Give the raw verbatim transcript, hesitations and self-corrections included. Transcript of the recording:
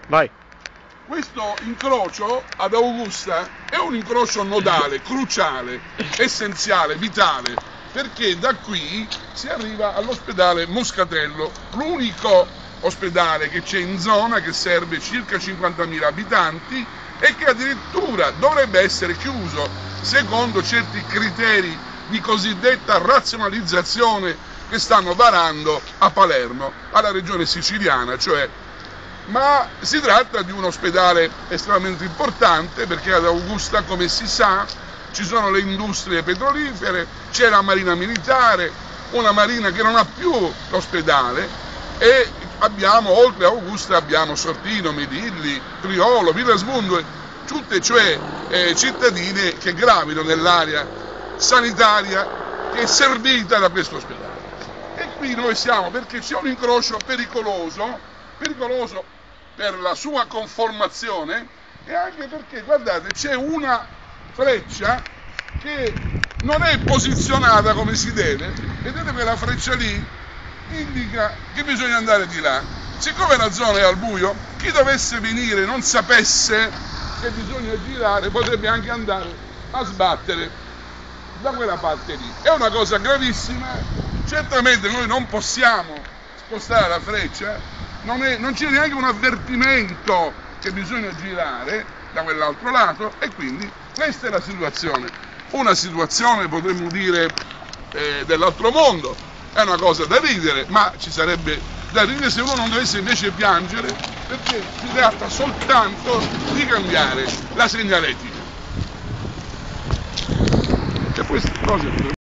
Vai. Questo incrocio ad Augusta è un incrocio nodale, cruciale, essenziale, vitale, perché da qui si arriva all'ospedale Moscatello, l'unico ospedale che c'è in zona, che serve circa cinquantamila abitanti e che addirittura dovrebbe essere chiuso secondo certi criteri di cosiddetta razionalizzazione che stanno varando a Palermo, alla regione siciliana, cioè. Ma si tratta di un ospedale estremamente importante perché ad Augusta, come si sa, ci sono le industrie petrolifere, c'è la marina militare, una marina che non ha più l'ospedale, e abbiamo, oltre a Augusta, abbiamo Sortino, Midilli, Priolo, Villasmundo, tutte cioè eh, cittadine che gravitano nell'area sanitaria che è servita da questo ospedale. E qui noi siamo perché c'è un incrocio pericoloso, pericoloso per la sua conformazione e anche perché, guardate, c'è una freccia che non è posizionata come si deve. Vedete quella freccia lì? Indica che bisogna andare di là. Siccome la zona è al buio, chi dovesse venire e non sapesse che bisogna girare potrebbe anche andare a sbattere da quella parte lì. È una cosa gravissima. Certamente noi non possiamo spostare la freccia, non, è, non c'è neanche un avvertimento che bisogna girare da quell'altro lato, e quindi questa è la situazione. Una situazione, potremmo dire, eh, dell'altro mondo. È una cosa da ridere, ma ci sarebbe da ridere se uno non dovesse invece piangere, perché si tratta soltanto di cambiare la segnaletica. E queste cose